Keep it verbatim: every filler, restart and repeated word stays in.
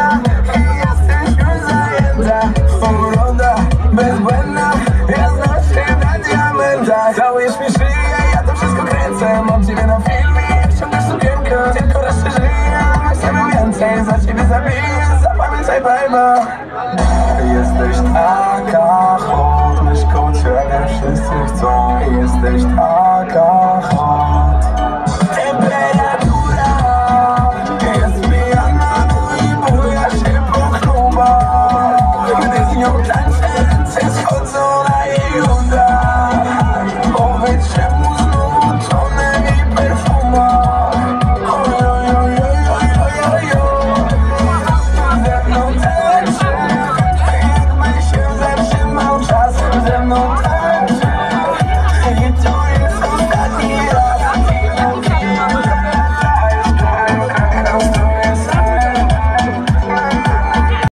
pełna i jesteś już zajęta. Uroda bezbłędna, ja znam się na diamentach. Całujesz mi szyję, ja to wszystko kręcę. Mam ciebie na filmie, jak ściągasz sukienkę. Tylko raz się żyje, a my chcemy więcej. Za ciebie zabiję, zapamiętaj baby. Jesteś taka hot, myszką ciebie wszyscy chcą. Jesteś taka hot.